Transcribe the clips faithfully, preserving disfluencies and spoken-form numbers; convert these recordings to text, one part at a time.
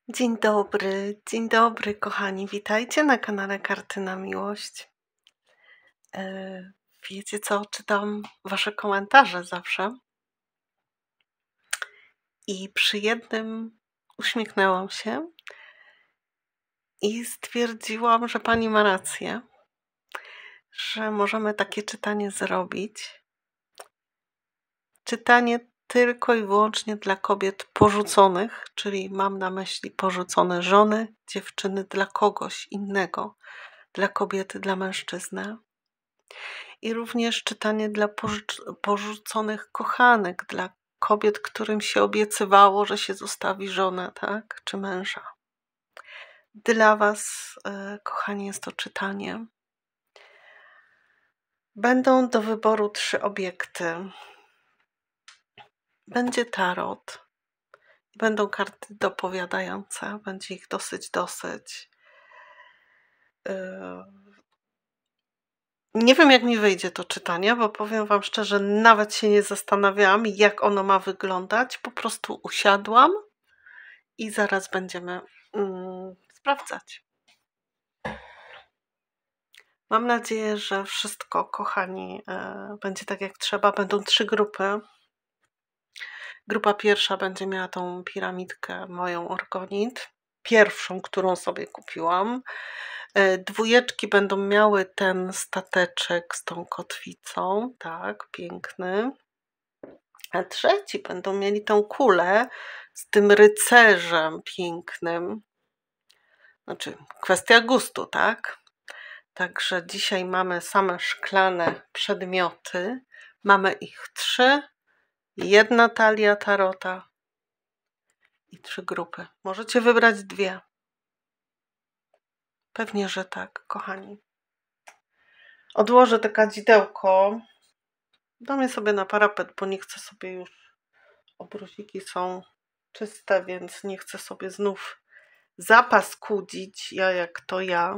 Dzień dobry, dzień dobry kochani, witajcie na kanale Karty na Miłość. E, wiecie co, czytam wasze komentarze zawsze i przy jednym uśmiechnęłam się i stwierdziłam, że pani ma rację, że możemy takie czytanie zrobić. Czytanie tylko i wyłącznie dla kobiet porzuconych, czyli mam na myśli porzucone żony, dziewczyny, dla kogoś innego, dla kobiety, dla mężczyzny. I również czytanie dla porzuconych kochanek, dla kobiet, którym się obiecywało, że się zostawi żonę, tak, czy męża. Dla was, kochani, jest to czytanie. Będą do wyboru trzy obiekty. Będzie tarot. Będą karty dopowiadające. Będzie ich dosyć, dosyć. Nie wiem, jak mi wyjdzie to czytanie, bo powiem wam szczerze, nawet się nie zastanawiałam, jak ono ma wyglądać. Po prostu usiadłam i zaraz będziemy mm, sprawdzać. Mam nadzieję, że wszystko, kochani, e, będzie tak jak trzeba. Będą trzy grupy. Grupa pierwsza będzie miała tą piramidkę, moją orgonit. Pierwszą, którą sobie kupiłam. E, dwójeczki będą miały ten stateczek z tą kotwicą. Tak, piękny. A trzeci będą mieli tą kulę z tym rycerzem pięknym. Znaczy, kwestia gustu, tak? Także dzisiaj mamy same szklane przedmioty. Mamy ich trzy. Jedna talia tarota i trzy grupy. Możecie wybrać dwie. Pewnie, że tak, kochani. Odłożę te kadzidełko. Dam je sobie na parapet, bo nie chcę sobie już... Obrusiki są czyste, więc nie chcę sobie znów zapaskudzić. Ja jak to ja.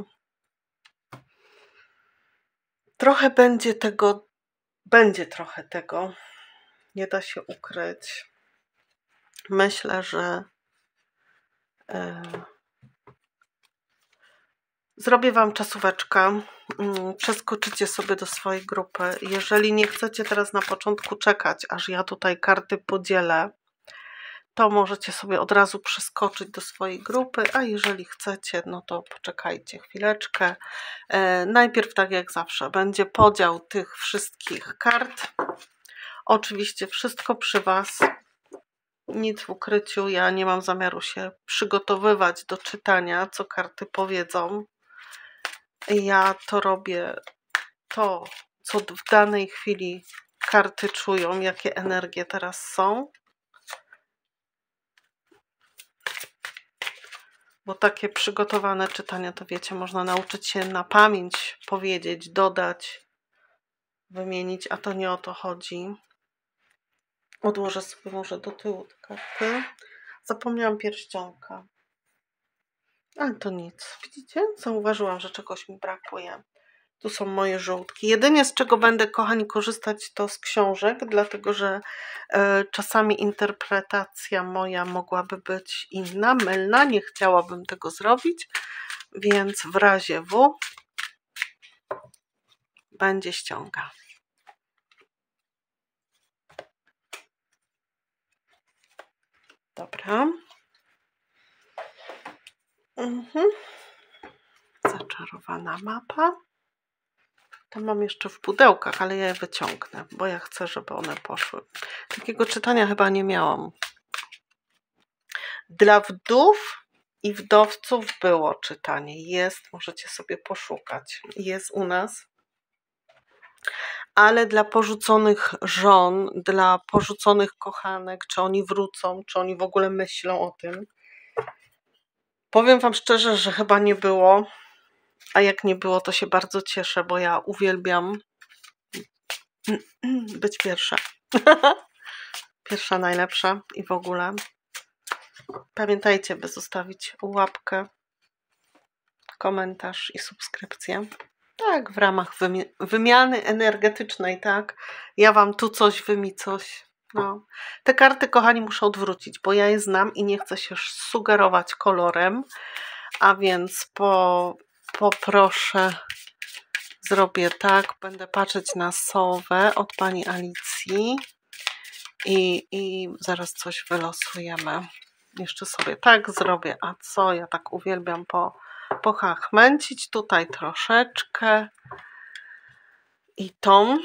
Trochę będzie tego, będzie trochę tego, nie da się ukryć. Myślę, że e, zrobię wam czasóweczkę, przeskoczycie sobie do swojej grupy. Jeżeli nie chcecie teraz na początku czekać, aż ja tutaj karty podzielę, to możecie sobie od razu przeskoczyć do swojej grupy, a jeżeli chcecie, no to poczekajcie chwileczkę. E, najpierw, tak jak zawsze, będzie podział tych wszystkich kart. Oczywiście wszystko przy was, nic w ukryciu, ja nie mam zamiaru się przygotowywać do czytania, co karty powiedzą. Ja to robię to, co w danej chwili karty czują, jakie energie teraz są. Bo takie przygotowane czytania, to wiecie, można nauczyć się na pamięć powiedzieć, dodać, wymienić, a to nie o to chodzi. Odłożę sobie może do tyłu te karty. Zapomniałam pierścionka. Ale to nic. Widzicie? Zauważyłam, że czegoś mi brakuje. Tu są moje żołdki. Jedynie z czego będę, kochani, korzystać, to z książek, dlatego że e, czasami interpretacja moja mogłaby być inna, mylna. Nie chciałabym tego zrobić, więc w razie W będzie ściąga. Dobra. Mhm. Zaczarowana mapa. To mam jeszcze w pudełkach, ale ja je wyciągnę, bo ja chcę, żeby one poszły. Takiego czytania chyba nie miałam. Dla wdów i wdowców było czytanie. Jest, możecie sobie poszukać. Jest u nas. Ale dla porzuconych żon, dla porzuconych kochanek, czy oni wrócą, czy oni w ogóle myślą o tym. Powiem wam szczerze, że chyba nie było. A jak nie było, to się bardzo cieszę, bo ja uwielbiam być pierwsza. Pierwsza najlepsza i w ogóle. Pamiętajcie, by zostawić łapkę, komentarz i subskrypcję. Tak, w ramach wymi wymiany energetycznej, tak? Ja wam tu coś, wy mi coś. No. Te karty, kochani, muszę odwrócić, bo ja je znam i nie chcę się sugerować kolorem, a więc po, poproszę, zrobię tak, będę patrzeć na sowę od pani Alicji i, i zaraz coś wylosujemy. Jeszcze sobie tak zrobię, a co? Ja tak uwielbiam po, pochachmęcić tutaj troszeczkę i tą,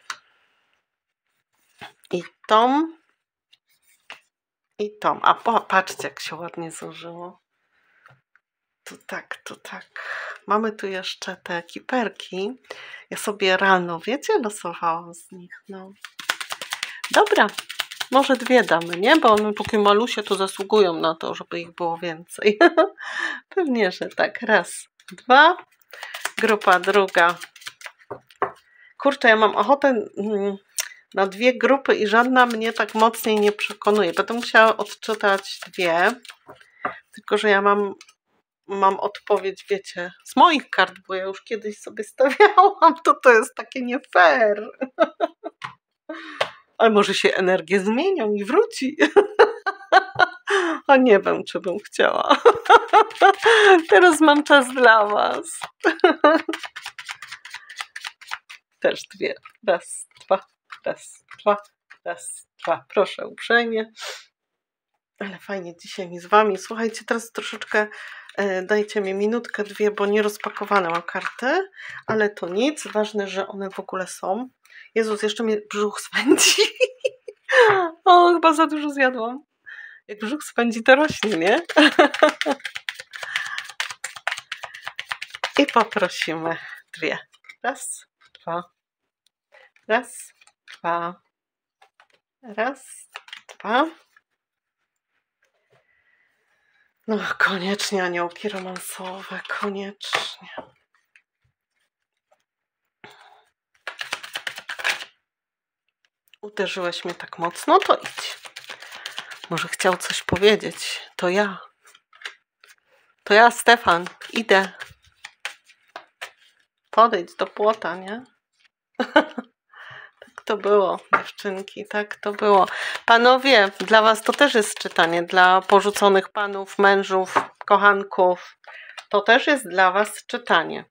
i tą, i tą. A po, patrzcie, jak się ładnie zużyło. Tu tak, tu tak. Mamy tu jeszcze te kiperki. Ja sobie rano, wiecie, losowałam z nich. No. Dobra, może dwie damy, nie? Bo one takie malusie to zasługują na to, żeby ich było więcej. Pewnie, że tak. Raz, dwa. Grupa druga. Kurczę, ja mam ochotę na dwie grupy i żadna mnie tak mocniej nie przekonuje. Będę musiała odczytać dwie. Tylko że ja mam mam odpowiedź, wiecie, z moich kart, bo ja już kiedyś sobie stawiałam, to to jest takie nie fair. Ale może się energie zmienią i wróci. A nie wiem, czy bym chciała. Teraz mam czas dla was. Też dwie. Raz, dwa, raz, dwa, raz, dwa. Proszę uprzejmie. Ale fajnie dzisiaj mi z wami. Słuchajcie, teraz troszeczkę e, dajcie mi minutkę, dwie, bo nie rozpakowane mam karty, ale to nic. Ważne, że one w ogóle są. Jezus, jeszcze mnie brzuch swędzi. O, chyba za dużo zjadłam. Jak brzuch swędzi, to rośnie, nie? I poprosimy dwie. Raz, dwa. Raz, dwa. Raz, dwa. No koniecznie aniołki romansowe, koniecznie. Uderzyłeś mnie tak mocno, to idź. Może chciał coś powiedzieć. To ja. To ja, Stefan. Idę. Podejdź do płota, nie? Tak to było, dziewczynki, tak to było. Panowie, dla was to też jest czytanie. Dla porzuconych panów, mężów, kochanków. To też jest dla was czytanie.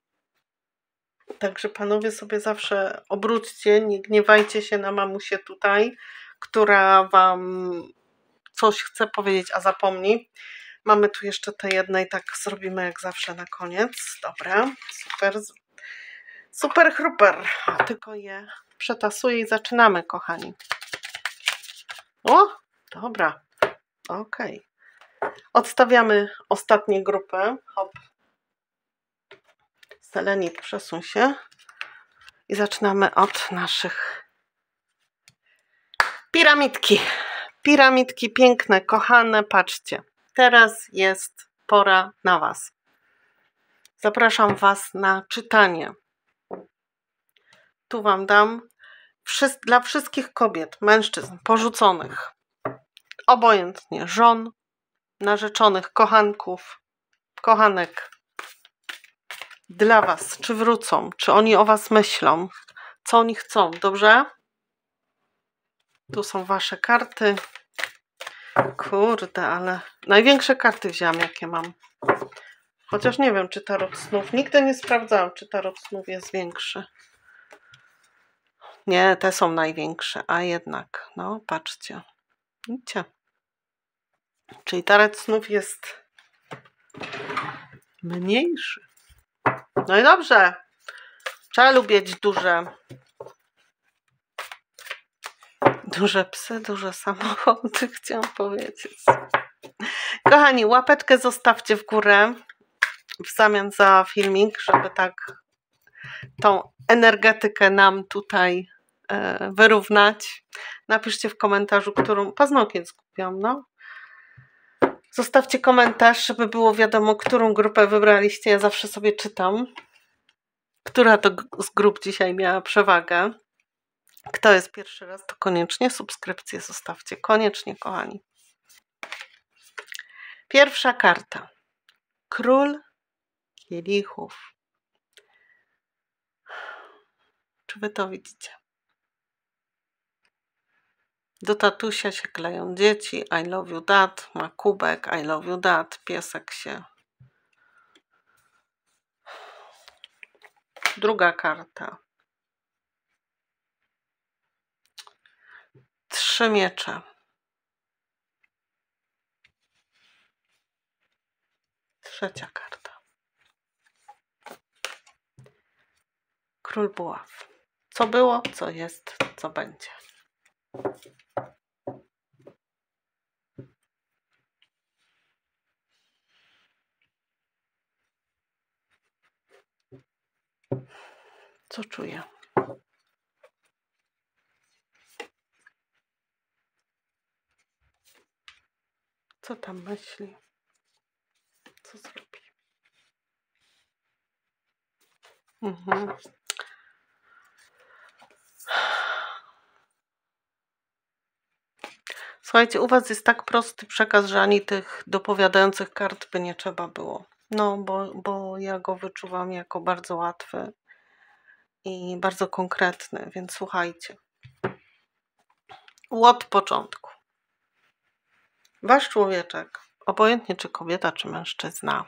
Także panowie sobie zawsze obróćcie, nie gniewajcie się na mamusię tutaj, która wam coś chce powiedzieć, a zapomni. Mamy tu jeszcze te jedne i tak zrobimy jak zawsze na koniec. Dobra, super, super chruper. Tylko je przetasuję i zaczynamy, kochani. O, dobra, okej. Odstawiamy ostatnie grupy. Hop. Selenit, przesuń się. I zaczynamy od naszych piramidki. Piramidki piękne, kochane, patrzcie. Teraz jest pora na was. Zapraszam was na czytanie. Tu wam dam wszy- dla wszystkich kobiet, mężczyzn, porzuconych, obojętnie, żon, narzeczonych, kochanków, kochanek. Dla was, czy wrócą, czy oni o was myślą, co oni chcą, dobrze? Tu są wasze karty. Kurde, ale największe karty wziąłam, jakie mam. Chociaż nie wiem, czy tarot snów. Nigdy nie sprawdzałam, czy tarot snów jest większy. Nie, te są największe, a jednak, no patrzcie. Widzicie? Czyli tarot snów jest mniejszy. No i dobrze. Trzeba lubić duże. Duże psy, duże samochody, chciałam powiedzieć. Kochani, łapeczkę zostawcie w górę w zamian za filmik, żeby tak tą energetykę nam tutaj e, wyrównać. Napiszcie w komentarzu, którą paznokieć zgubiłam, no. Zostawcie komentarz, żeby było wiadomo, którą grupę wybraliście. Ja zawsze sobie czytam, która to z grup dzisiaj miała przewagę. Kto jest pierwszy raz, to koniecznie subskrypcję zostawcie. Koniecznie, kochani. Pierwsza karta. Król kielichów. Czy wy to widzicie? Do tatusia się kleją dzieci. I love you dad. Ma kubek. I love you dad. Piesek się. Druga karta. Trzy miecze. Trzecia karta. Król buław. Co było, co jest, co będzie. Co czuję? Co tam myśli? Co zrobi? Mhm. Słuchajcie, u was jest tak prosty przekaz, że ani tych dopowiadających kart by nie trzeba było. No, bo, bo ja go wyczuwam jako bardzo łatwy i bardzo konkretny, więc słuchajcie. Od początku. Wasz człowieczek, obojętnie czy kobieta, czy mężczyzna,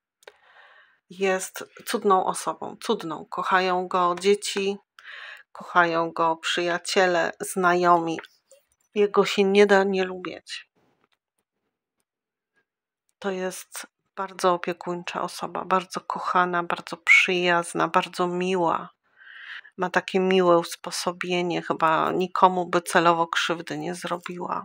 jest cudną osobą, cudną. Kochają go dzieci, kochają go przyjaciele, znajomi. Jego się nie da nie lubić. To jest bardzo opiekuńcza osoba, bardzo kochana, bardzo przyjazna, bardzo miła. Ma takie miłe usposobienie, chyba nikomu by celowo krzywdy nie zrobiła.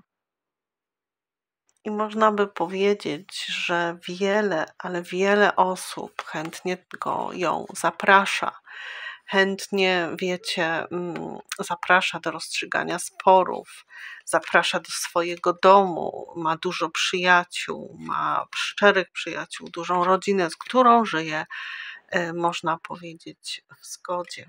I można by powiedzieć, że wiele, ale wiele osób chętnie go, ją zaprasza. Chętnie, wiecie, zaprasza do rozstrzygania sporów, zaprasza do swojego domu, ma dużo przyjaciół, ma szczerych przyjaciół, dużą rodzinę, z którą żyje, można powiedzieć, w zgodzie.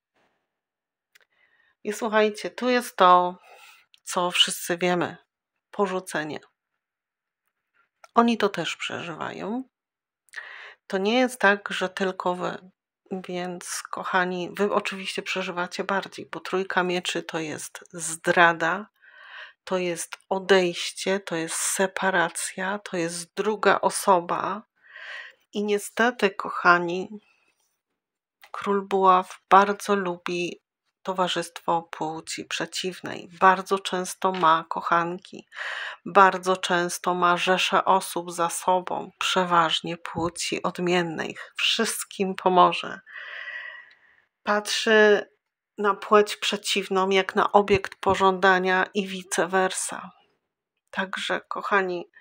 I słuchajcie, tu jest to, co wszyscy wiemy, porzucenie. Oni to też przeżywają. To nie jest tak, że tylko wy. Więc kochani, wy oczywiście przeżywacie bardziej, bo trójka mieczy to jest zdrada, to jest odejście, to jest separacja, to jest druga osoba. I niestety, kochani, król buław bardzo lubi towarzystwo płci przeciwnej. Bardzo często ma kochanki, bardzo często ma rzesze osób za sobą, przeważnie płci odmiennej. Wszystkim pomoże. Patrzy na płeć przeciwną jak na obiekt pożądania i vice versa. Także, kochani,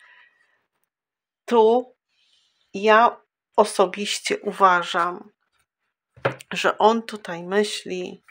tu ja osobiście uważam, że on tutaj myśli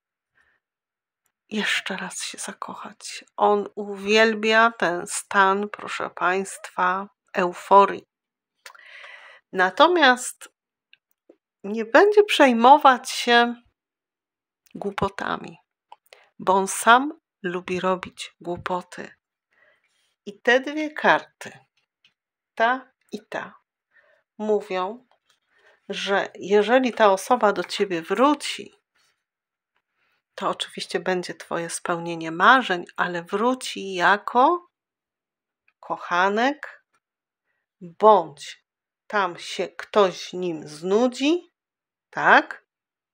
jeszcze raz się zakochać. On uwielbia ten stan, proszę Państwa, euforii. Natomiast nie będzie przejmować się głupotami, bo on sam lubi robić głupoty. I te dwie karty, ta i ta, mówią, że jeżeli ta osoba do ciebie wróci, to oczywiście będzie twoje spełnienie marzeń, ale wróci jako kochanek, bądź tam się ktoś nim znudzi, tak?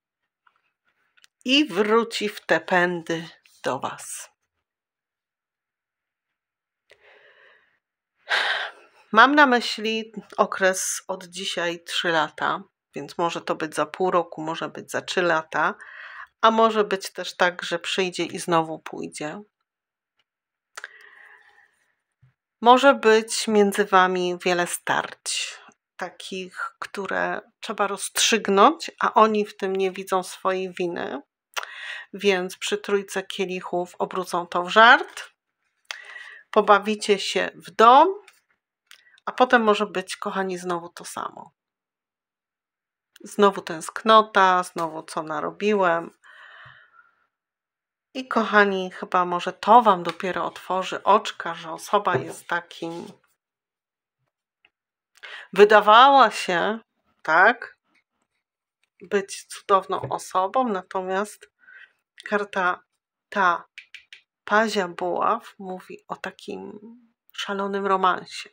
I wróci w te pędy do was. Mam na myśli okres od dzisiaj trzy lata, więc może to być za pół roku, może być za trzy lata, a może być też tak, że przyjdzie i znowu pójdzie. Może być między wami wiele starć, takich, które trzeba rozstrzygnąć, a oni w tym nie widzą swojej winy, więc przy trójce kielichów obrócą to w żart, pobawicie się w dom, a potem może być, kochani, znowu to samo. Znowu tęsknota, znowu co narobiłem. I kochani, chyba może to wam dopiero otworzy oczka, że osoba jest takim... Wydawała się, tak, być cudowną osobą, natomiast karta ta Pazia buław mówi o takim szalonym romansie.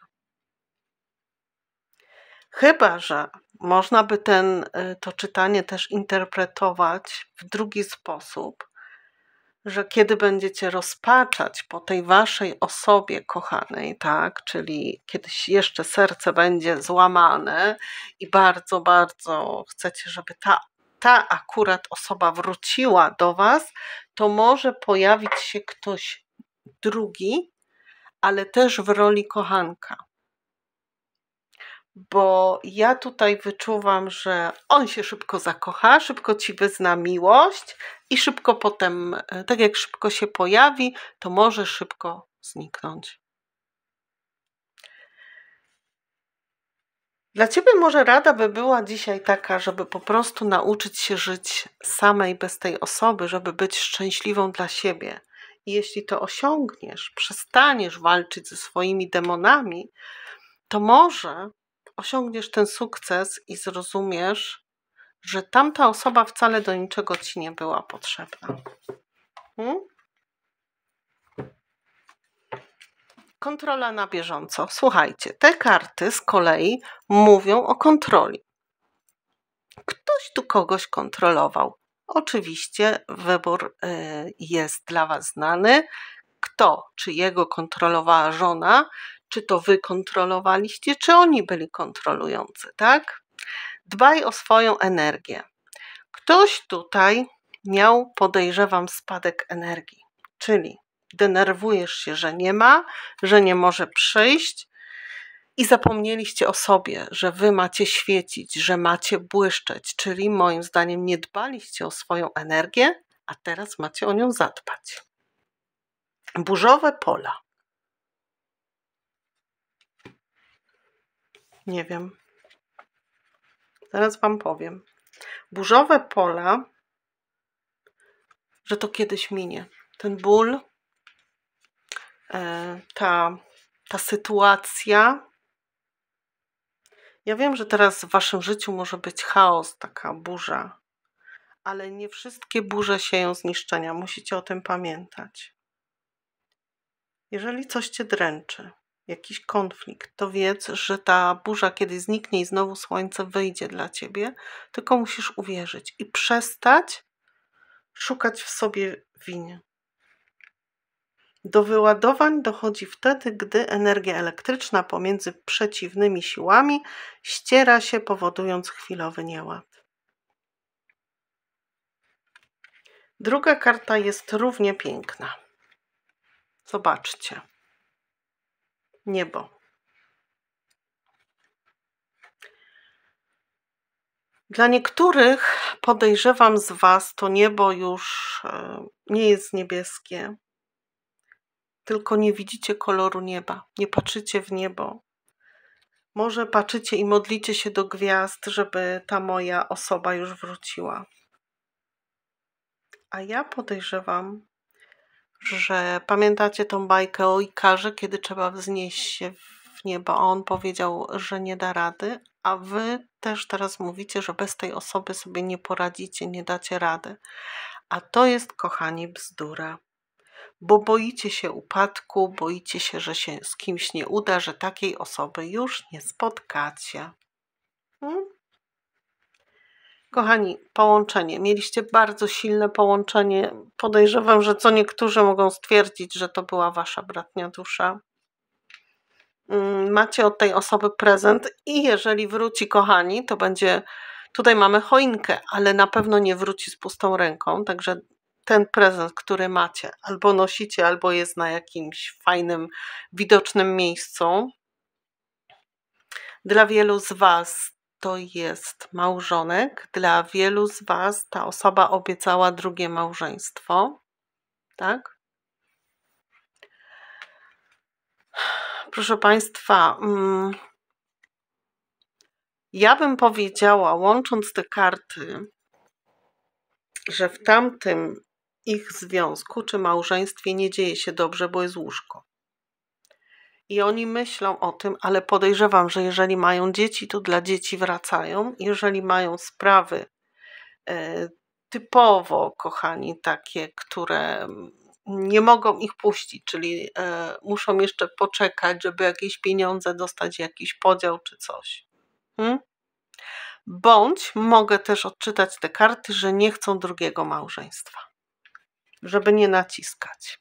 Chyba że można by ten, to czytanie też interpretować w drugi sposób, że kiedy będziecie rozpaczać po tej waszej osobie kochanej, tak, czyli kiedyś jeszcze serce będzie złamane i bardzo, bardzo chcecie, żeby ta, ta akurat osoba wróciła do was, to może pojawić się ktoś drugi, ale też w roli kochanka. Bo ja tutaj wyczuwam, że on się szybko zakocha, szybko ci wyzna miłość i szybko potem, tak jak szybko się pojawi, to może szybko zniknąć. Dla ciebie może rada by była dzisiaj taka, żeby po prostu nauczyć się żyć samej bez tej osoby, żeby być szczęśliwą dla siebie. I jeśli to osiągniesz, przestaniesz walczyć ze swoimi demonami, to może osiągniesz ten sukces i zrozumiesz, że tamta osoba wcale do niczego ci nie była potrzebna. Hmm? Kontrola na bieżąco. Słuchajcie, te karty z kolei mówią o kontroli. Ktoś tu kogoś kontrolował. Oczywiście wybór jest dla was znany. Kto? Czy jego kontrolowała żona, czy to wy kontrolowaliście, czy oni byli kontrolujący, tak? Dbaj o swoją energię. Ktoś tutaj miał, podejrzewam, spadek energii, czyli denerwujesz się, że nie ma, że nie może przyjść i zapomnieliście o sobie, że wy macie świecić, że macie błyszczeć, czyli moim zdaniem nie dbaliście o swoją energię, a teraz macie o nią zadbać. Burzowe pola. Nie wiem. Zaraz wam powiem. Burzowe pola, że to kiedyś minie. Ten ból, ta, ta sytuacja. Ja wiem, że teraz w waszym życiu może być chaos, taka burza, ale nie wszystkie burze sieją zniszczenia. Musicie o tym pamiętać. Jeżeli coś cię dręczy, jakiś konflikt, to wiedz, że ta burza kiedyś zniknie i znowu słońce wyjdzie dla ciebie, tylko musisz uwierzyć i przestać szukać w sobie winy. Do wyładowań dochodzi wtedy, gdy energia elektryczna pomiędzy przeciwnymi siłami ściera się, powodując chwilowy nieład. Druga karta jest równie piękna. Zobaczcie. Niebo. Dla niektórych, podejrzewam z was, to niebo już nie jest niebieskie, tylko nie widzicie koloru nieba, nie patrzycie w niebo. Może patrzycie i modlicie się do gwiazd, żeby ta moja osoba już wróciła. A ja podejrzewam, że pamiętacie tą bajkę o Ikarze, kiedy trzeba wznieść się w niebo, a on powiedział, że nie da rady, a wy też teraz mówicie, że bez tej osoby sobie nie poradzicie, nie dacie rady. A to jest, kochani, bzdura. Bo boicie się upadku, boicie się, że się z kimś nie uda, że takiej osoby już nie spotkacie. Hmm? Kochani, połączenie. Mieliście bardzo silne połączenie. Podejrzewam, że co niektórzy mogą stwierdzić, że to była wasza bratnia dusza. Macie od tej osoby prezent i jeżeli wróci, kochani, to będzie... Tutaj mamy choinkę, ale na pewno nie wróci z pustą ręką, także ten prezent, który macie, albo nosicie, albo jest na jakimś fajnym, widocznym miejscu. Dla wielu z was to jest małżonek, dla wielu z was ta osoba obiecała drugie małżeństwo, tak? Proszę państwa, ja bym powiedziała, łącząc te karty, że w tamtym ich związku czy małżeństwie nie dzieje się dobrze, bo jest łóżko. I oni myślą o tym, ale podejrzewam, że jeżeli mają dzieci, to dla dzieci wracają. Jeżeli mają sprawy e, typowo, kochani, takie, które nie mogą ich puścić, czyli e, muszą jeszcze poczekać, żeby jakieś pieniądze dostać, jakiś podział czy coś. Hmm? Bądź mogę też odczytać te karty, że nie chcą drugiego małżeństwa, żeby nie naciskać.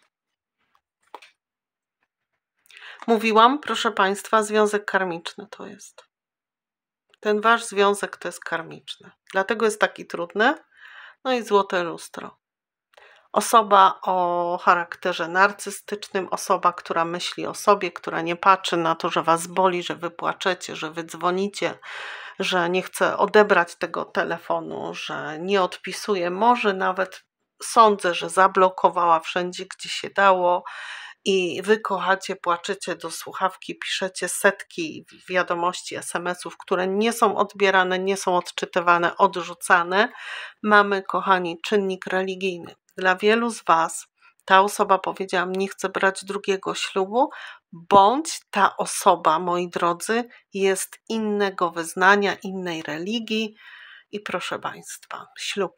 Mówiłam, proszę Państwa, związek karmiczny to jest. Ten wasz związek to jest karmiczny. Dlatego jest taki trudny. No i złote lustro. Osoba o charakterze narcystycznym, osoba, która myśli o sobie, która nie patrzy na to, że was boli, że wy płaczecie, że wy dzwonicie, że nie chce odebrać tego telefonu, że nie odpisuje. Może nawet sądzę, że zablokowała wszędzie, gdzie się dało i wy kochacie, płaczecie do słuchawki, piszecie setki wiadomości, es em esów, które nie są odbierane, nie są odczytywane, odrzucane. Mamy, kochani, czynnik religijny. Dla wielu z was ta osoba, powiedziałam, nie chce brać drugiego ślubu, bądź ta osoba, moi drodzy, jest innego wyznania, innej religii i proszę Państwa, ślub.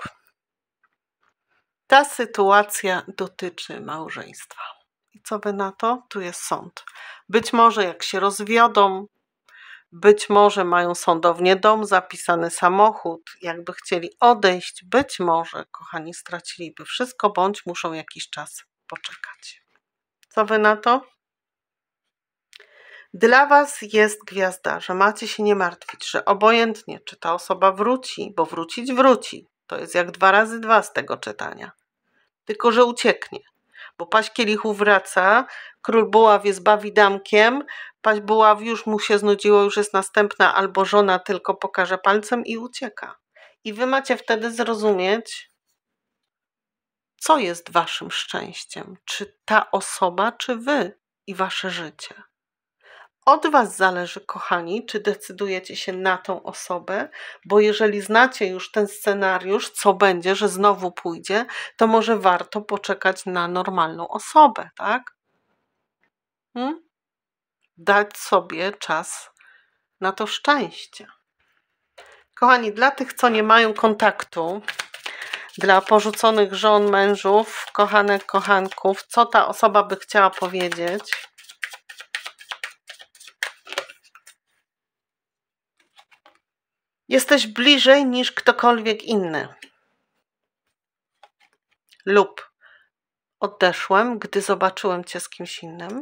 Ta sytuacja dotyczy małżeństwa. I co wy na to? Tu jest sąd. Być może jak się rozwiodą, być może mają sądownie dom, zapisany samochód, jakby chcieli odejść, być może, kochani, straciliby wszystko, bądź muszą jakiś czas poczekać. Co wy na to? Dla was jest gwiazda, że macie się nie martwić, że obojętnie, czy ta osoba wróci, bo wrócić wróci. To jest jak dwa razy dwa z tego czytania. Tylko że ucieknie. Bo paź kielichów wraca, król buław jest bawidamkiem, paź buław już mu się znudziło, już jest następna, albo żona tylko pokaże palcem i ucieka. I wy macie wtedy zrozumieć, co jest waszym szczęściem. Czy ta osoba, czy wy i wasze życie. Od was zależy, kochani, czy decydujecie się na tą osobę, bo jeżeli znacie już ten scenariusz, co będzie, że znowu pójdzie, to może warto poczekać na normalną osobę, tak? Hmm? Dać sobie czas na to szczęście. Kochani, dla tych, co nie mają kontaktu, dla porzuconych żon, mężów, kochanek, kochanków, co ta osoba by chciała powiedzieć? Jesteś bliżej niż ktokolwiek inny. Lub odeszłem, gdy zobaczyłem cię z kimś innym.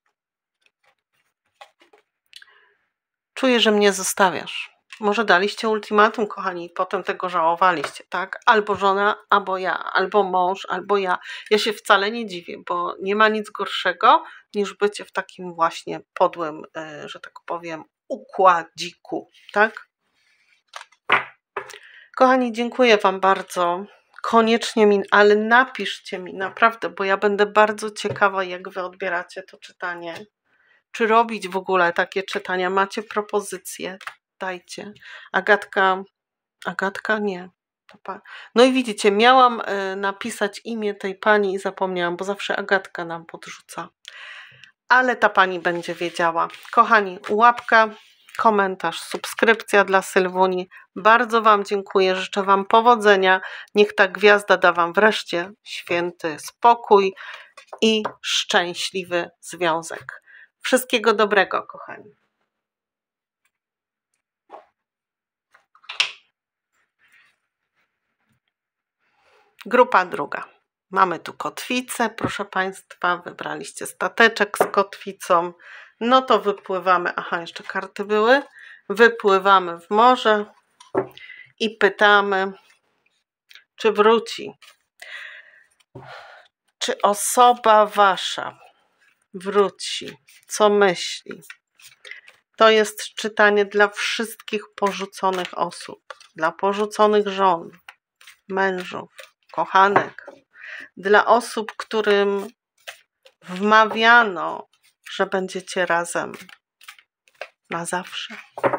Czuję, że mnie zostawiasz. Może daliście ultimatum, kochani, i potem tego żałowaliście, tak? Albo żona, albo ja, albo mąż, albo ja. Ja się wcale nie dziwię, bo nie ma nic gorszego niż bycie w takim właśnie podłym, że tak powiem, układziku, tak? Kochani, dziękuję wam bardzo. Koniecznie mi, ale napiszcie mi, naprawdę, bo ja będę bardzo ciekawa, jak wy odbieracie to czytanie. Czy robić w ogóle takie czytania? Macie propozycje? Dajcie. Agatka, Agatka nie. No i widzicie, miałam napisać imię tej pani i zapomniałam, bo zawsze Agatka nam podrzuca. Ale ta pani będzie wiedziała. Kochani, łapka, komentarz, subskrypcja dla Sylwuni. Bardzo wam dziękuję, życzę wam powodzenia. Niech ta gwiazda da wam wreszcie święty spokój i szczęśliwy związek. Wszystkiego dobrego, kochani. Grupa druga. Mamy tu kotwicę, proszę Państwa, wybraliście stateczek z kotwicą. No to wypływamy, aha, jeszcze karty były. Wypływamy w morze i pytamy, czy wróci. Czy osoba wasza wróci? Co myśli? To jest czytanie dla wszystkich porzuconych osób, dla porzuconych żon, mężów, kochanek, dla osób, którym wmawiano, że będziecie razem na zawsze.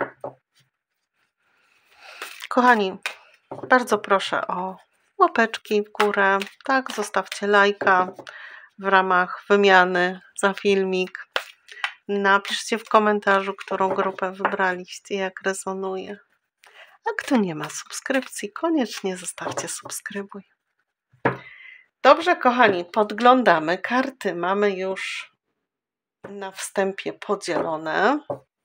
Kochani, bardzo proszę o łapeczki w górę, tak, zostawcie lajka w ramach wymiany za filmik. Napiszcie w komentarzu, którą grupę wybraliście, jak rezonuje. A kto nie ma subskrypcji, koniecznie zostawcie subskrybuj. Dobrze, kochani, podglądamy karty. Mamy już na wstępie podzielone.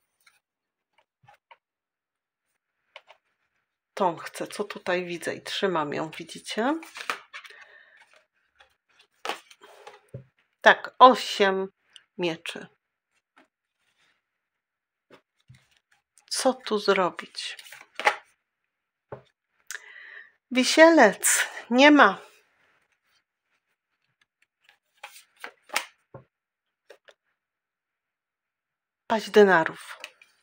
Tą chcę, co tutaj widzę i trzymam ją, widzicie? Tak, osiem mieczy. Co tu zrobić? Wisielec, nie ma. Paść denarów.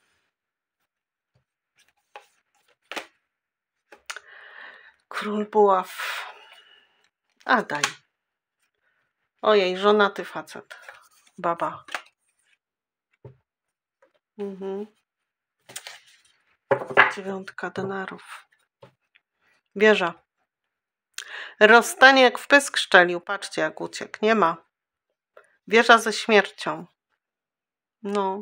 Król buław. A daj. Ojej, żonaty facet. Baba. Mhm. Dziewiątka denarów. Wieża. Rozstanie jak w pysk szczelił. Patrzcie, jak uciekł. Nie ma. Wieża ze śmiercią. No.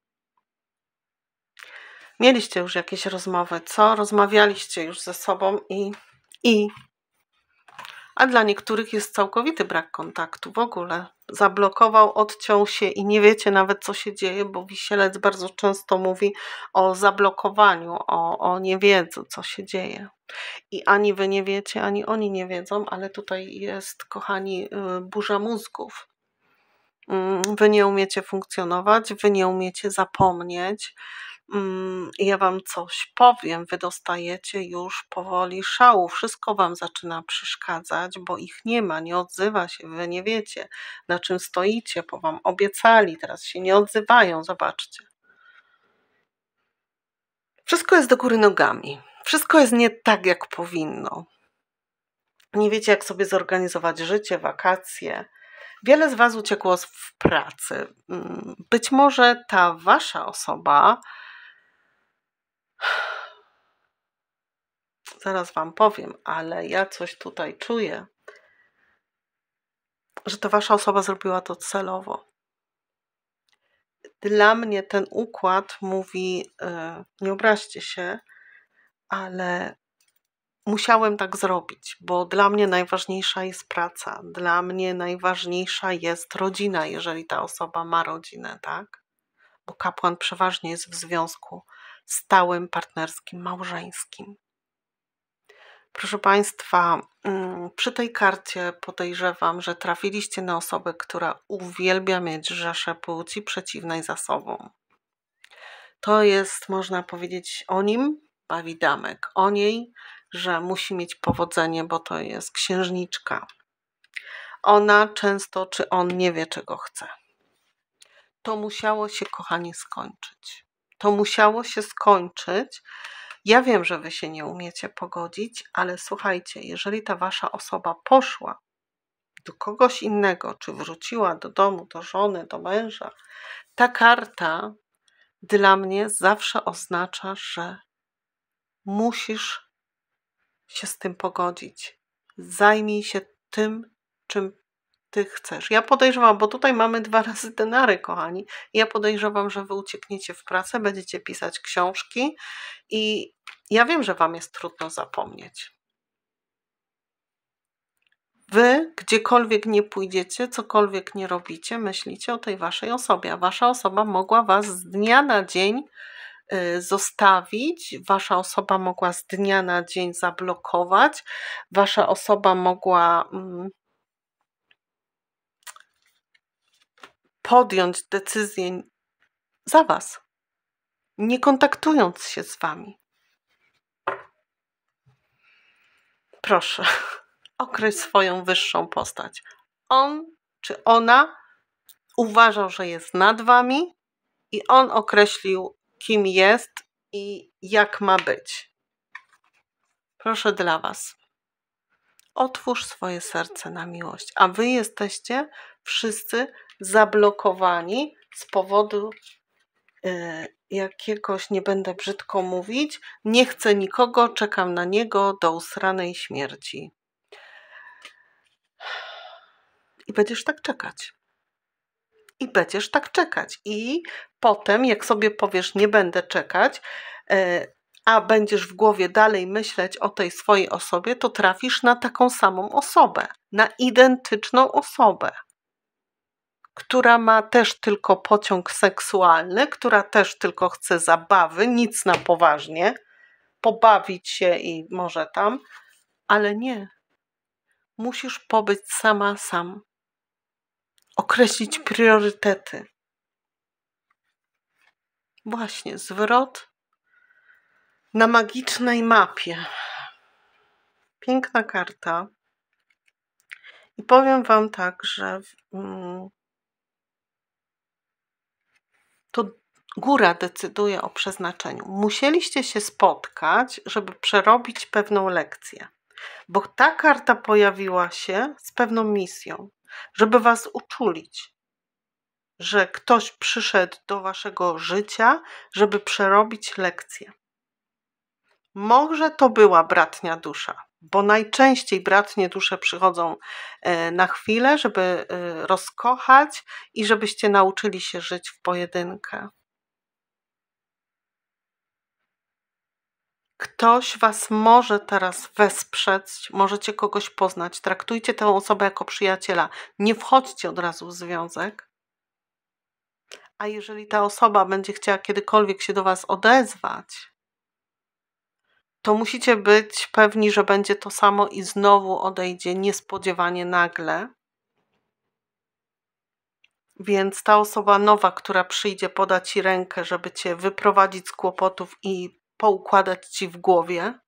Mieliście już jakieś rozmowy, co? Rozmawialiście już ze sobą i... i... A dla niektórych jest całkowity brak kontaktu w ogóle. Zablokował, odciął się i nie wiecie nawet, co się dzieje, bo Wisielec bardzo często mówi o zablokowaniu, o, o niewiedzy, co się dzieje. I ani wy nie wiecie, ani oni nie wiedzą, ale tutaj jest, kochani, burza mózgów. Wy nie umiecie funkcjonować, wy nie umiecie zapomnieć. Ja wam coś powiem, wy dostajecie już powoli szału, wszystko wam zaczyna przeszkadzać, bo ich nie ma, nie odzywa się, wy nie wiecie, na czym stoicie, bo wam obiecali, teraz się nie odzywają, zobaczcie. Wszystko jest do góry nogami, wszystko jest nie tak, jak powinno. Nie wiecie, jak sobie zorganizować życie, wakacje. Wiele z was uciekło w pracy. Być może ta wasza osoba, zaraz wam powiem, ale ja coś tutaj czuję, że ta wasza osoba zrobiła to celowo. Dla mnie ten układ mówi, nie obraźcie się, ale musiałem tak zrobić, bo dla mnie najważniejsza jest praca, dla mnie najważniejsza jest rodzina, jeżeli ta osoba ma rodzinę, tak? Bo kapłan przeważnie jest w związku stałym, partnerskim, małżeńskim. Proszę Państwa, przy tej karcie podejrzewam, że trafiliście na osobę, która uwielbia mieć rzeszę płci przeciwnej za sobą. To jest, można powiedzieć, o nim bawi damek, o niej, że musi mieć powodzenie, bo to jest księżniczka. Ona często, czy on nie wie, czego chce. To musiało się, kochani, skończyć. To musiało się skończyć. Ja wiem, że wy się nie umiecie pogodzić, ale słuchajcie, jeżeli ta wasza osoba poszła do kogoś innego, czy wróciła do domu, do żony, do męża, ta karta dla mnie zawsze oznacza, że musisz się z tym pogodzić. Zajmij się tym, czym ty chcesz. Ja podejrzewam, bo tutaj mamy dwa razy denary, kochani. Ja podejrzewam, że wy uciekniecie w pracę, będziecie pisać książki i ja wiem, że wam jest trudno zapomnieć. Wy gdziekolwiek nie pójdziecie, cokolwiek nie robicie, myślicie o tej waszej osobie, a wasza osoba mogła was z dnia na dzień zostawić, wasza osoba mogła z dnia na dzień zablokować, wasza osoba mogła mm, podjąć decyzję za was, nie kontaktując się z wami. Proszę, określ swoją wyższą postać. On czy ona uważał, że jest nad wami i on określił, kim jest i jak ma być. Proszę dla was. Otwórz swoje serce na miłość, a wy jesteście wszyscy zablokowani z powodu y, jakiegoś, nie będę brzydko mówić, nie chcę nikogo, czekam na niego do usranej śmierci. I będziesz tak czekać. I będziesz tak czekać. I potem, jak sobie powiesz, nie będę czekać, y, a będziesz w głowie dalej myśleć o tej swojej osobie, to trafisz na taką samą osobę, na identyczną osobę, która ma też tylko pociąg seksualny, która też tylko chce zabawy, nic na poważnie, pobawić się i może tam, ale nie. Musisz pobyć sama sam, określić priorytety. Właśnie, zwrot na magicznej mapie. Piękna karta. I powiem wam tak, że mm, to góra decyduje o przeznaczeniu. Musieliście się spotkać, żeby przerobić pewną lekcję. Bo ta karta pojawiła się z pewną misją, żeby was uczulić, że ktoś przyszedł do waszego życia, żeby przerobić lekcję. Może to była bratnia dusza, bo najczęściej bratnie dusze przychodzą na chwilę, żeby rozkochać i żebyście nauczyli się żyć w pojedynkę. Ktoś was może teraz wesprzeć, możecie kogoś poznać. Traktujcie tę osobę jako przyjaciela. Nie wchodźcie od razu w związek. A jeżeli ta osoba będzie chciała kiedykolwiek się do was odezwać, to musicie być pewni, że będzie to samo i znowu odejdzie niespodziewanie nagle. Więc ta osoba nowa, która przyjdzie, poda ci rękę, żeby cię wyprowadzić z kłopotów i poukładać ci w głowie,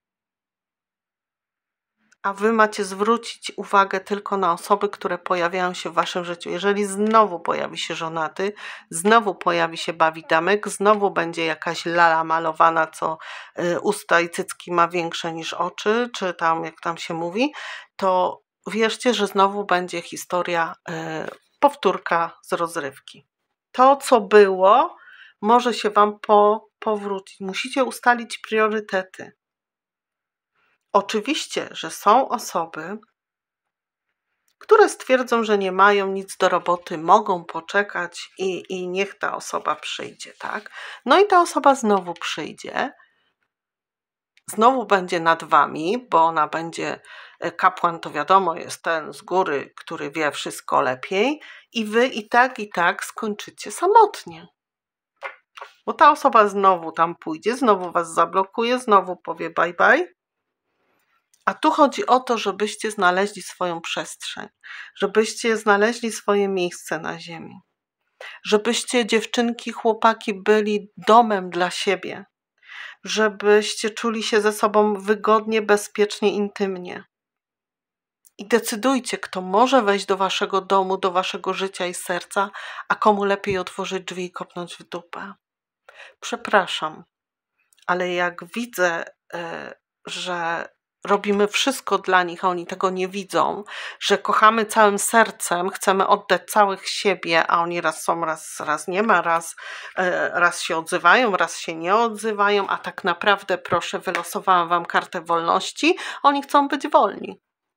a wy macie zwrócić uwagę tylko na osoby, które pojawiają się w waszym życiu. Jeżeli znowu pojawi się żonaty, znowu pojawi się bawidamek, znowu będzie jakaś lala malowana, co y, usta i cycki ma większe niż oczy, czy tam, jak tam się mówi, to wierzcie, że znowu będzie historia, y, powtórka z rozrywki. To, co było, może się wam po, powrócić. Musicie ustalić priorytety. Oczywiście, że są osoby, które stwierdzą, że nie mają nic do roboty, mogą poczekać i, i niech ta osoba przyjdzie, tak? No i ta osoba znowu przyjdzie, znowu będzie nad wami, bo ona będzie, kapłan to wiadomo jest ten z góry, który wie wszystko lepiej i wy i tak, i tak skończycie samotnie. Bo ta osoba znowu tam pójdzie, znowu was zablokuje, znowu powie bye bye. A tu chodzi o to, żebyście znaleźli swoją przestrzeń, żebyście znaleźli swoje miejsce na ziemi, żebyście dziewczynki, chłopaki byli domem dla siebie, żebyście czuli się ze sobą wygodnie, bezpiecznie, intymnie. I decydujcie, kto może wejść do waszego domu, do waszego życia i serca, a komu lepiej otworzyć drzwi i kopnąć w dupę. Przepraszam, ale jak widzę, że robimy wszystko dla nich, a oni tego nie widzą, że kochamy całym sercem, chcemy oddać całych siebie, a oni raz są, raz, raz nie ma, raz, raz się odzywają, raz się nie odzywają, a tak naprawdę, proszę, wylosowałam wam kartę wolności, oni chcą być wolni.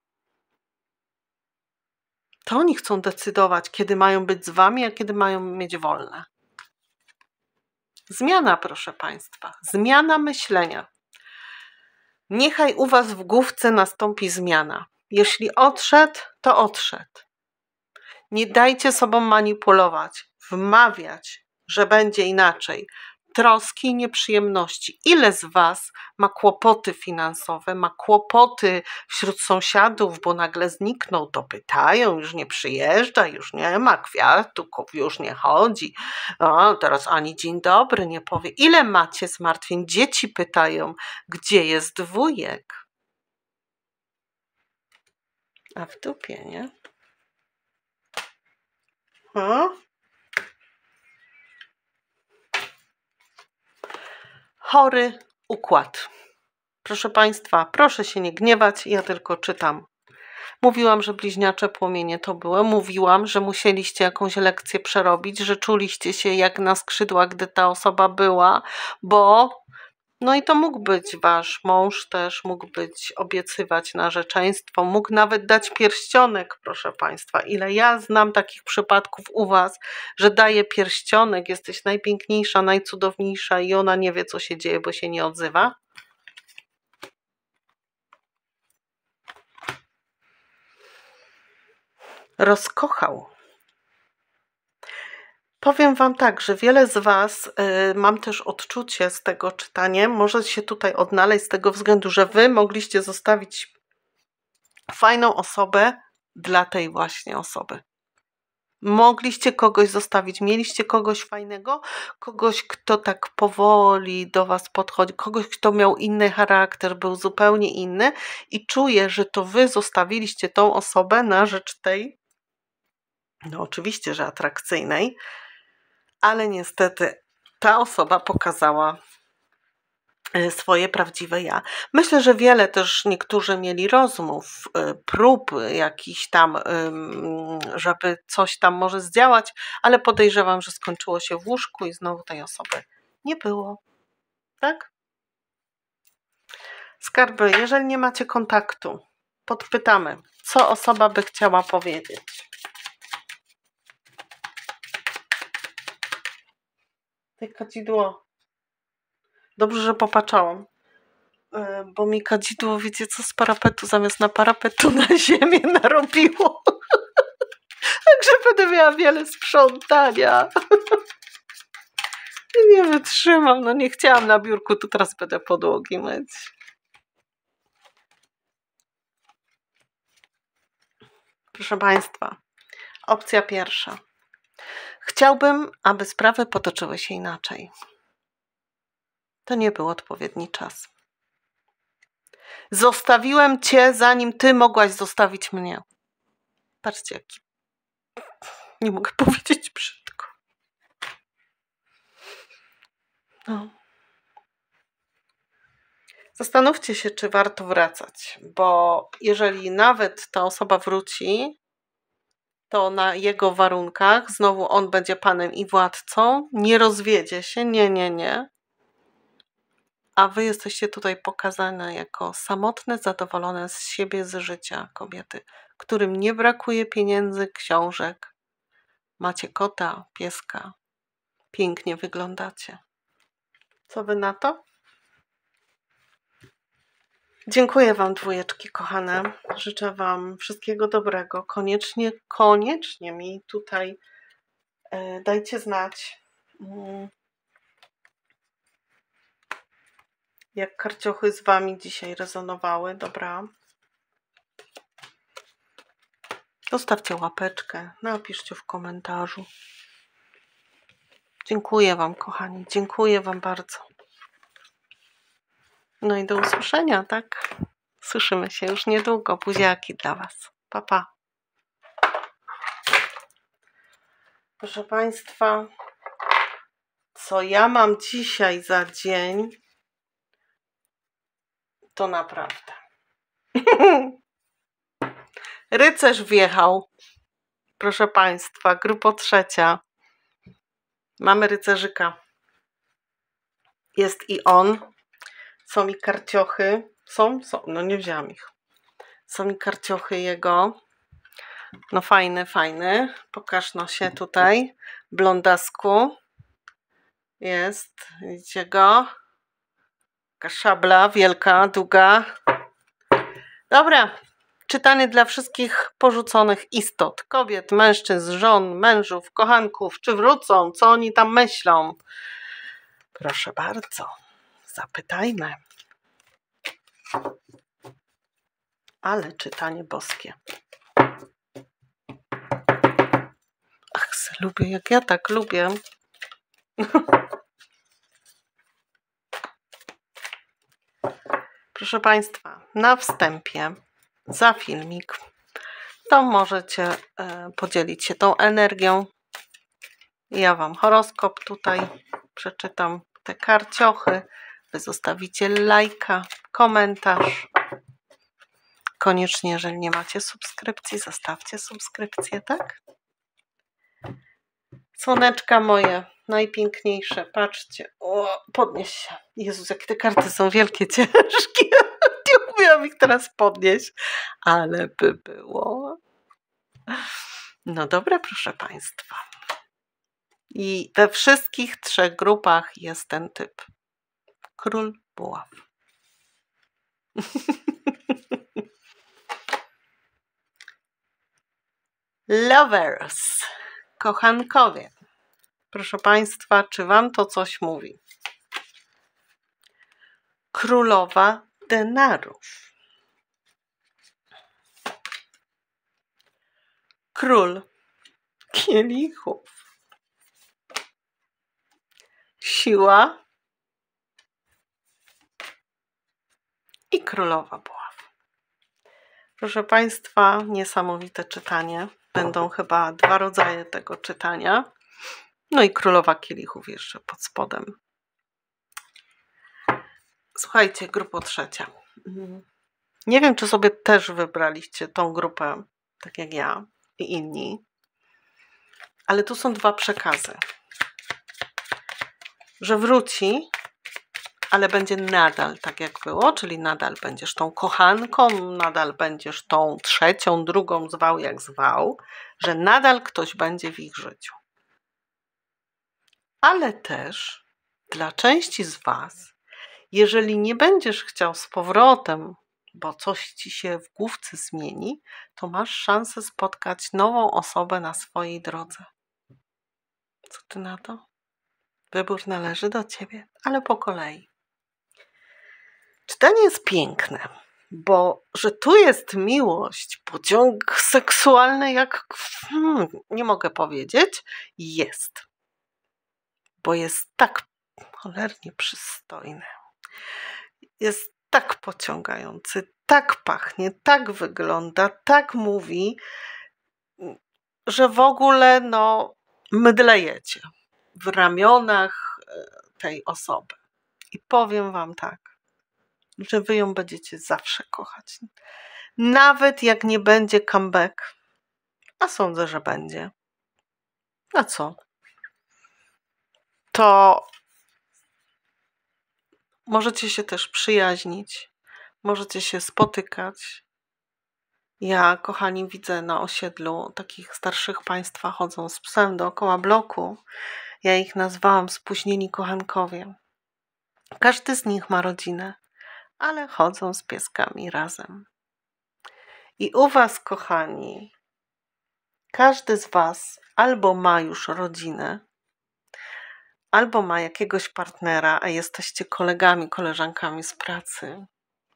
To oni chcą decydować, kiedy mają być z wami, a kiedy mają mieć wolne. Zmiana, proszę państwa, zmiana myślenia. Niechaj u was w główce nastąpi zmiana. Jeśli odszedł, to odszedł. Nie dajcie sobą manipulować, wmawiać, że będzie inaczej. Troski i nieprzyjemności. Ile z was ma kłopoty finansowe, ma kłopoty wśród sąsiadów, bo nagle zniknął, to pytają, już nie przyjeżdża, już nie ma kwiatów, już nie chodzi. O, teraz ani dzień dobry nie powie. Ile macie zmartwień? Dzieci pytają, gdzie jest wujek? A w dupie, nie? O? Chory układ. Proszę państwa, proszę się nie gniewać, ja tylko czytam. Mówiłam, że bliźniacze płomienie to były. Mówiłam, że musieliście jakąś lekcję przerobić, że czuliście się jak na skrzydłach, gdy ta osoba była, bo No i to mógł być wasz mąż też, mógł być obiecywać narzeczeństwo, mógł nawet dać pierścionek, proszę państwa. Ile ja znam takich przypadków u was, że daje pierścionek, jesteś najpiękniejsza, najcudowniejsza i ona nie wie, co się dzieje, bo się nie odzywa. Rozkochał. Powiem wam tak, że wiele z was, y, mam też odczucie z tego czytania, może się tutaj odnaleźć z tego względu, że wy mogliście zostawić fajną osobę dla tej właśnie osoby. Mogliście kogoś zostawić, mieliście kogoś fajnego, kogoś, kto tak powoli do was podchodzi, kogoś, kto miał inny charakter, był zupełnie inny i czuję, że to wy zostawiliście tą osobę na rzecz tej, no oczywiście, że atrakcyjnej, ale niestety ta osoba pokazała swoje prawdziwe ja. Myślę, że wiele też niektórzy mieli rozmów, prób jakichś tam, żeby coś tam może zdziałać, ale podejrzewam, że skończyło się w łóżku i znowu tej osoby nie było. Tak? Skarby, jeżeli nie macie kontaktu, podpytamy, co osoba by chciała powiedzieć. Te kadzidło. Dobrze, że popatrzałam, bo mi kadzidło, wiecie co, z parapetu zamiast na parapetu na ziemię narobiło. Także będę miała wiele sprzątania. Nie wytrzymam, no nie chciałam na biurku, to teraz będę podłogi myć. Proszę państwa, opcja pierwsza. Chciałbym, aby sprawy potoczyły się inaczej. To nie był odpowiedni czas. Zostawiłem cię, zanim ty mogłaś zostawić mnie. Patrzcie, jaki... Nie mogę powiedzieć brzydko. No. Zastanówcie się, czy warto wracać, bo jeżeli nawet ta osoba wróci, to na jego warunkach, znowu on będzie panem i władcą, nie rozwiedzie się, nie, nie, nie. A wy jesteście tutaj pokazane jako samotne, zadowolone z siebie, z życia kobiety, którym nie brakuje pieniędzy, książek. Macie kota, pieska. Pięknie wyglądacie. Co wy na to? Dziękuję wam, dwójeczki kochane. Życzę wam wszystkiego dobrego. Koniecznie, koniecznie mi tutaj e, dajcie znać, mm, jak karciochy z wami dzisiaj rezonowały. Dobra. Zostawcie łapeczkę, napiszcie w komentarzu. Dziękuję wam, kochani. Dziękuję wam bardzo. No i do usłyszenia, tak? Słyszymy się już niedługo. Buziaki dla was. Pa, pa. Proszę państwa, co ja mam dzisiaj za dzień, to naprawdę. Rycerz wjechał. Proszę państwa, grupa trzecia. Mamy rycerzyka. Jest i on. Są mi karciochy. Są? Są. No nie wzięłam ich. Są mi karciochy jego. No fajny, fajny. Pokaż no się tutaj. Blondasku. Jest. Widzicie go? Taka szabla wielka, długa. Dobra. Czytanie dla wszystkich porzuconych istot. Kobiet, mężczyzn, żon, mężów, kochanków. Czy wrócą? Co oni tam myślą? Proszę bardzo. Zapytajmy. Ale czytanie boskie. Ach, se lubię, jak ja tak lubię. Proszę państwa, na wstępie za filmik to możecie y, podzielić się tą energią. Ja wam horoskop tutaj przeczytam, te karciochy. Wy zostawicie lajka, komentarz. Koniecznie, jeżeli nie macie subskrypcji, zostawcie subskrypcję, tak? Słoneczka moje, najpiękniejsze, patrzcie. O, O, podnieś się. Jezus, jakie te karty są wielkie, ciężkie. Nie umiałam ich teraz podnieść, ale by było. No dobra, proszę Państwa. I we wszystkich trzech grupach jest ten typ. Król buław. Lovers. Kochankowie. Proszę Państwa, czy Wam to coś mówi? Królowa denarów. Król kielichów. Siła i królowa buław. Proszę Państwa, niesamowite czytanie. Będą chyba dwa rodzaje tego czytania. No i królowa kielichów jeszcze pod spodem. Słuchajcie, grupa trzecia. Nie wiem, czy sobie też wybraliście tą grupę, tak jak ja i inni, ale tu są dwa przekazy. Że wróci, ale będzie nadal tak jak było, czyli nadal będziesz tą kochanką, nadal będziesz tą trzecią, drugą, zwał jak zwał, że nadal ktoś będzie w ich życiu. Ale też dla części z Was, jeżeli nie będziesz chciał z powrotem, bo coś Ci się w główce zmieni, to masz szansę spotkać nową osobę na swojej drodze. Co Ty na to? Wybór należy do Ciebie, ale po kolei. Czytanie jest piękne, bo że tu jest miłość, pociąg seksualny, jak hmm, nie mogę powiedzieć, jest. Bo jest tak cholernie przystojny. Jest tak pociągający, tak pachnie, tak wygląda, tak mówi, że w ogóle no mdlejecie w ramionach tej osoby. I powiem Wam tak, że Wy ją będziecie zawsze kochać. Nawet jak nie będzie comeback, a sądzę, że będzie. A co? To możecie się też przyjaźnić, możecie się spotykać. Ja, kochani, widzę na osiedlu takich starszych państwa chodzą z psem dookoła bloku. Ja ich nazwałam spóźnieni kochankowie. Każdy z nich ma rodzinę, ale chodzą z pieskami razem. I u Was, kochani, każdy z Was albo ma już rodzinę, albo ma jakiegoś partnera, a jesteście kolegami, koleżankami z pracy.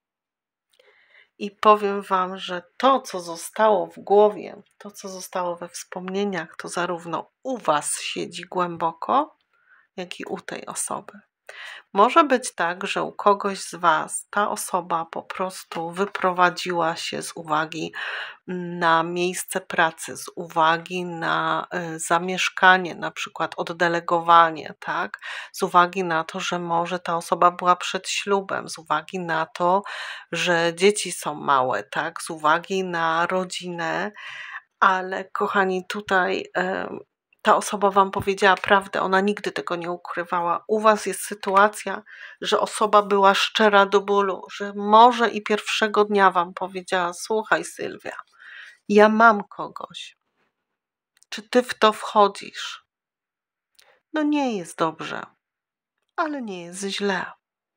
I powiem Wam, że to, co zostało w głowie, to, co zostało we wspomnieniach, to zarówno u Was siedzi głęboko, jak i u tej osoby. Może być tak, że u kogoś z Was ta osoba po prostu wyprowadziła się z uwagi na miejsce pracy, z uwagi na zamieszkanie, na przykład oddelegowanie, tak? Z uwagi na to, że może ta osoba była przed ślubem, z uwagi na to, że dzieci są małe, tak? Z uwagi na rodzinę, ale kochani, tutaj ta osoba Wam powiedziała prawdę, ona nigdy tego nie ukrywała. U Was jest sytuacja, że osoba była szczera do bólu, że może i pierwszego dnia Wam powiedziała: słuchaj, Sylwia, ja mam kogoś. Czy Ty w to wchodzisz? No nie jest dobrze, ale nie jest źle.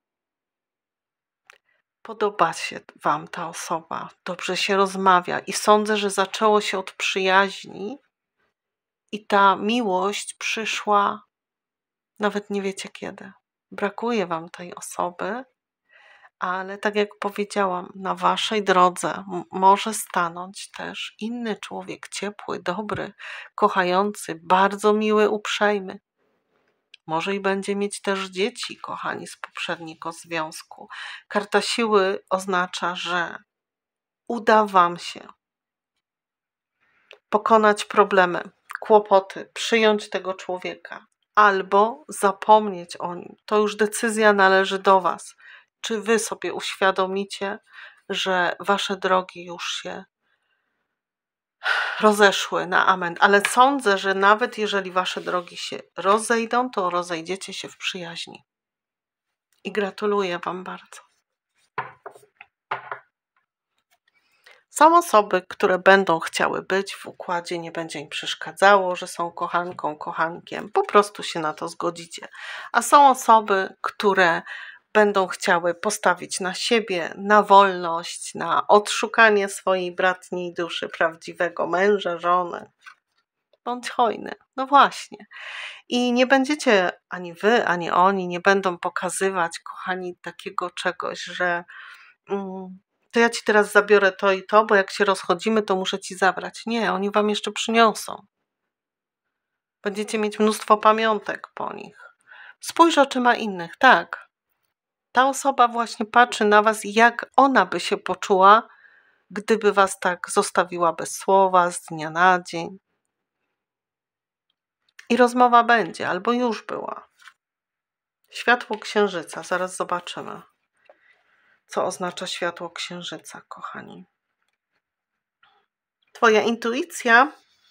Podoba się Wam ta osoba, dobrze się rozmawia i sądzę, że zaczęło się od przyjaźni i ta miłość przyszła, nawet nie wiecie kiedy. Brakuje Wam tej osoby, ale tak jak powiedziałam, na Waszej drodze może stanąć też inny człowiek, ciepły, dobry, kochający, bardzo miły, uprzejmy. Może i będzie mieć też dzieci, kochani, z poprzedniego związku. Karta siły oznacza, że uda Wam się pokonać problemy, kłopoty, przyjąć tego człowieka albo zapomnieć o nim. To już decyzja należy do Was. Czy Wy sobie uświadomicie, że Wasze drogi już się rozeszły na amen. Ale sądzę, że nawet jeżeli Wasze drogi się rozejdą, to rozejdziecie się w przyjaźni. I gratuluję Wam bardzo. Są osoby, które będą chciały być w układzie, nie będzie im przeszkadzało, że są kochanką, kochankiem. Po prostu się na to zgodzicie. A są osoby, które będą chciały postawić na siebie, na wolność, na odszukanie swojej bratniej duszy, prawdziwego męża, żony. Bądź hojny. No właśnie. I nie będziecie, ani wy, ani oni, nie będą pokazywać, kochani, takiego czegoś, że mm, to ja ci teraz zabiorę to i to, bo jak się rozchodzimy, to muszę ci zabrać. Nie, oni wam jeszcze przyniosą. Będziecie mieć mnóstwo pamiątek po nich. Spójrz oczyma innych, tak. Ta osoba właśnie patrzy na was, jak ona by się poczuła, gdyby was tak zostawiła bez słowa, z dnia na dzień. I rozmowa będzie, albo już była. Światło księżyca, zaraz zobaczymy, co oznacza światło księżyca, kochani. Twoja intuicja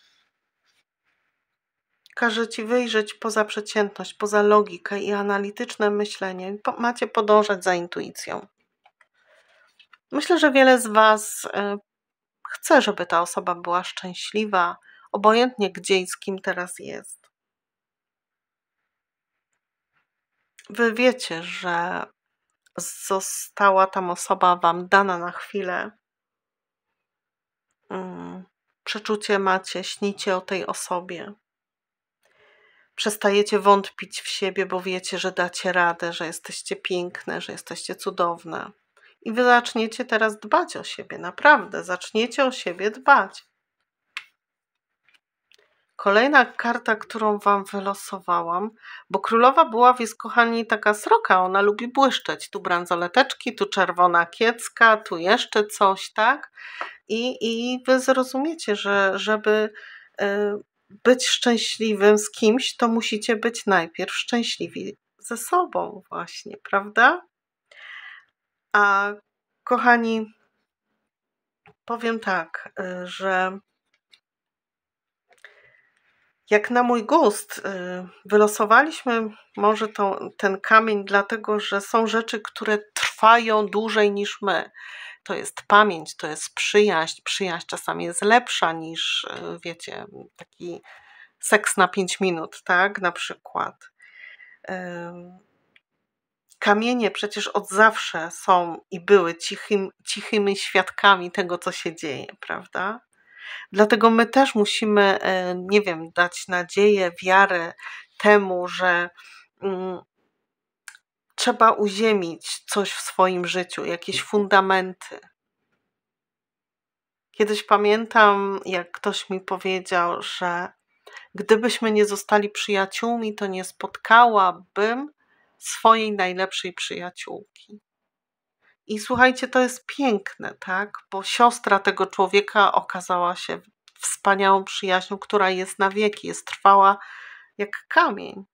każe ci wyjrzeć poza przeciętność, poza logikę i analityczne myślenie. Macie podążać za intuicją. Myślę, że wiele z was chce, żeby ta osoba była szczęśliwa, obojętnie gdzie i z kim teraz jest. Wy wiecie, że została tam osoba wam dana na chwilę. Hmm. Przeczucie macie, śnicie o tej osobie. Przestajecie wątpić w siebie, bo wiecie, że dacie radę, że jesteście piękne, że jesteście cudowne. I wy zaczniecie teraz dbać o siebie, naprawdę, zaczniecie o siebie dbać. Kolejna karta, którą wam wylosowałam, bo królowa buław jest, kochani, taka sroka, ona lubi błyszczeć. Tu bransoleteczki, tu czerwona kiecka, tu jeszcze coś, tak? I, i wy zrozumiecie, że żeby y, być szczęśliwym z kimś, to musicie być najpierw szczęśliwi ze sobą właśnie, prawda? A kochani, powiem tak, y, że jak na mój gust y, wylosowaliśmy może to, ten kamień, dlatego że są rzeczy, które trwają dłużej niż my. To jest pamięć, to jest przyjaźń. Przyjaźń czasami jest lepsza niż, y, wiecie, taki seks na pięć minut, tak? Na przykład. Y, Kamienie przecież od zawsze są i były cichym, cichymi świadkami tego, co się dzieje, prawda? Dlatego my też musimy, nie wiem, dać nadzieję, wiarę temu, że mm, trzeba uziemić coś w swoim życiu, jakieś fundamenty. Kiedyś pamiętam, jak ktoś mi powiedział, że gdybyśmy nie zostali przyjaciółmi, to nie spotkałabym swojej najlepszej przyjaciółki. I słuchajcie, to jest piękne, tak? Bo siostra tego człowieka okazała się wspaniałą przyjaźnią, która jest na wieki, jest trwała jak kamień.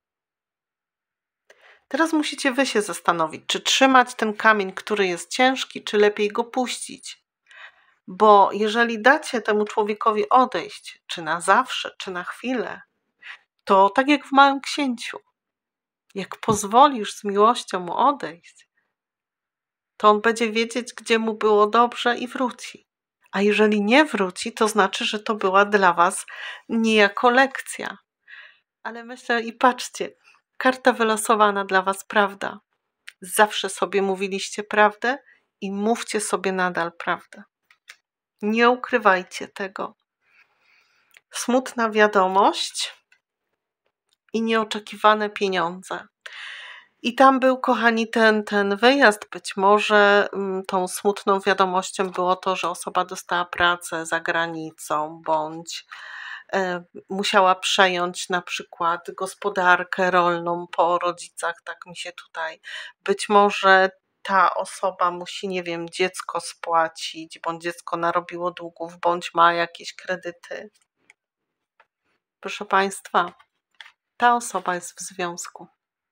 Teraz musicie wy się zastanowić, czy trzymać ten kamień, który jest ciężki, czy lepiej go puścić. Bo jeżeli dacie temu człowiekowi odejść, czy na zawsze, czy na chwilę, to tak jak w Małym Księciu, jak pozwolisz z miłością mu odejść, to on będzie wiedzieć, gdzie mu było dobrze i wróci. A jeżeli nie wróci, to znaczy, że to była dla was niejako lekcja. Ale myślę i patrzcie, karta wylosowana dla was prawda. Zawsze sobie mówiliście prawdę i mówcie sobie nadal prawdę. Nie ukrywajcie tego. Smutna wiadomość i nieoczekiwane pieniądze. I tam był, kochani, ten, ten wyjazd. Być może mm, tą smutną wiadomością było to, że osoba dostała pracę za granicą, bądź y, musiała przejąć na przykład gospodarkę rolną po rodzicach, tak mi się tutaj. Być może ta osoba musi, nie wiem, dziecko spłacić, bądź dziecko narobiło długów, bądź ma jakieś kredyty. Proszę Państwa, ta osoba jest w związku.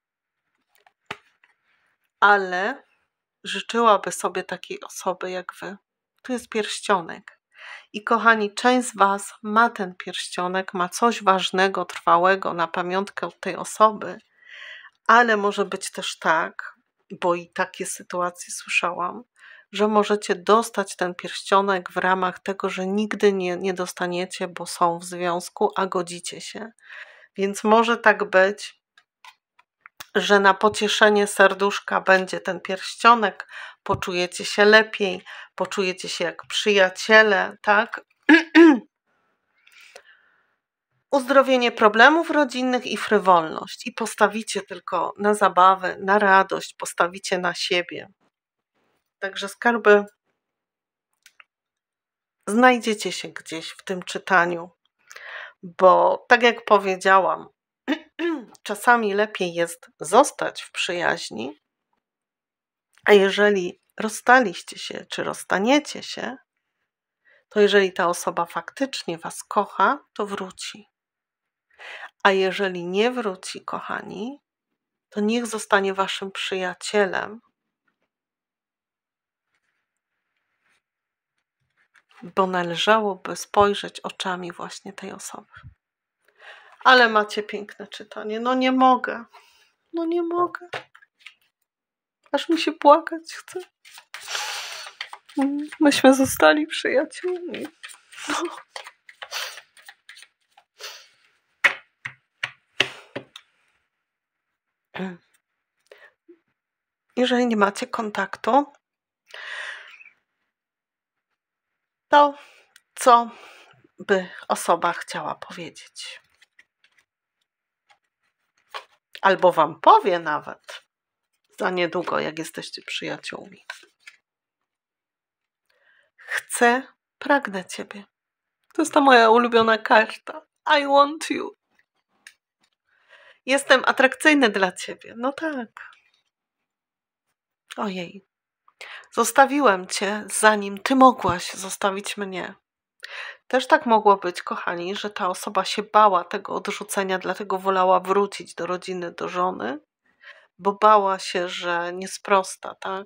Ale życzyłaby sobie takiej osoby jak wy. Tu jest pierścionek. I kochani, część z was ma ten pierścionek, ma coś ważnego, trwałego na pamiątkę od tej osoby, ale może być też tak, bo i takie sytuacje słyszałam, że możecie dostać ten pierścionek w ramach tego, że nigdy nie, nie dostaniecie, bo są w związku, a godzicie się. Więc może tak być, że na pocieszenie serduszka będzie ten pierścionek, poczujecie się lepiej, poczujecie się jak przyjaciele, tak? Uzdrowienie problemów rodzinnych i frywolność. I postawicie tylko na zabawę, na radość, postawicie na siebie. Także skarby, znajdziecie się gdzieś w tym czytaniu, bo tak jak powiedziałam, czasami lepiej jest zostać w przyjaźni, a jeżeli rozstaliście się, czy rozstaniecie się, to jeżeli ta osoba faktycznie was kocha, to wróci. A jeżeli nie wróci, kochani, to niech zostanie waszym przyjacielem, bo należałoby spojrzeć oczami właśnie tej osoby. Ale macie piękne czytanie. No nie mogę. No nie mogę. Aż mi się płakać chce. Myśmy zostali przyjaciółmi. No. Jeżeli nie macie kontaktu, to co by osoba chciała powiedzieć? Albo wam powie nawet za niedługo, jak jesteście przyjaciółmi. Chcę, pragnę ciebie. To jest ta moja ulubiona karta. I want you. Jestem atrakcyjny dla ciebie. No tak. Ojej. Zostawiłem cię, zanim ty mogłaś zostawić mnie. Też tak mogło być, kochani, że ta osoba się bała tego odrzucenia, dlatego wolała wrócić do rodziny, do żony, bo bała się, że nie sprosta, tak?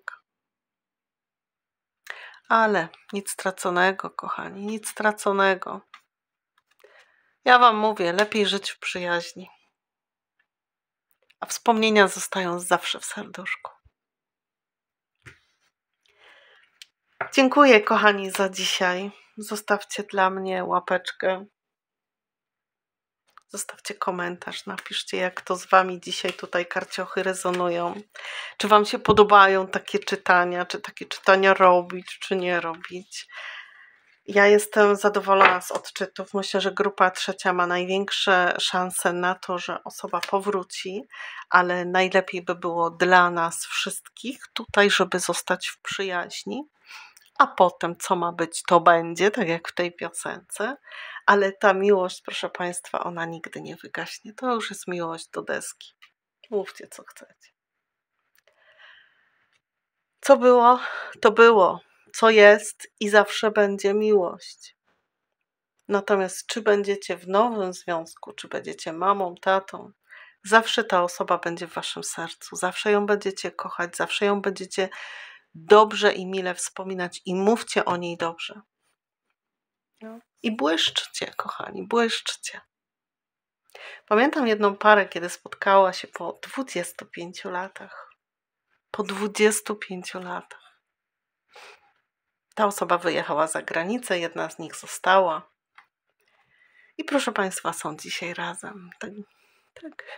Ale nic straconego, kochani, nic straconego. Ja wam mówię, lepiej żyć w przyjaźni. A wspomnienia zostają zawsze w serduszku. Dziękuję, kochani, za dzisiaj. Zostawcie dla mnie łapeczkę. Zostawcie komentarz, napiszcie, jak to z wami dzisiaj tutaj karciochy rezonują. Czy wam się podobają takie czytania, czy takie czytania robić, czy nie robić. Ja jestem zadowolona z odczytów. Myślę, że grupa trzecia ma największe szanse na to, że osoba powróci, ale najlepiej by było dla nas wszystkich tutaj, żeby zostać w przyjaźni. A potem, co ma być, to będzie, tak jak w tej piosence. Ale ta miłość, proszę Państwa, ona nigdy nie wygaśnie. To już jest miłość do deski. Mówcie, co chcecie. Co było, to było. Co jest i zawsze będzie miłość. Natomiast czy będziecie w nowym związku, czy będziecie mamą, tatą, zawsze ta osoba będzie w waszym sercu. Zawsze ją będziecie kochać, zawsze ją będziecie dobrze i mile wspominać i mówcie o niej dobrze. No. I błyszczcie, kochani, błyszczcie. Pamiętam jedną parę, kiedy spotkała się po dwudziestu pięciu latach. Po dwudziestu pięciu latach. Ta osoba wyjechała za granicę, jedna z nich została. I proszę Państwa, są dzisiaj razem. Tak. tak.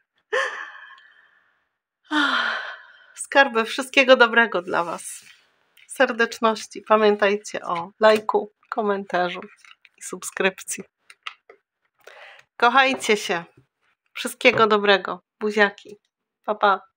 Skarby, wszystkiego dobrego dla Was. Serdeczności. Pamiętajcie o lajku, komentarzu i subskrypcji. Kochajcie się. Wszystkiego dobrego. Buziaki. Pa, pa.